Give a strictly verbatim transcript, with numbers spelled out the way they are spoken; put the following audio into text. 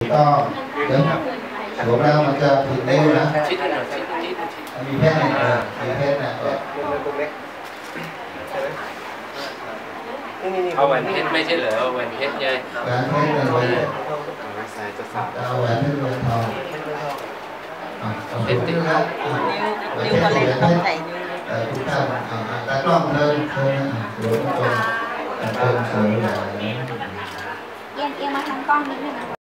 ก็เดี๋ยวสวมแล้วมันจะผิดนิ้วนะมีเพชรนะมีเพชรนะเอาแหวนเพชรไม่ใช่เหรอแหวนเพชรไงแหวนเพชรเลยแหวนเอาแหวนเพชรแหวนทองเพชรนิ้วแล้วนิ้วก็เล็กต้องใส่นิ้วแต่ทุกท่านตากล้องเดินเดินสวยทุกคนเดินสวยเลยเอียงเอียงมาทางกล้องนิดนึงนะ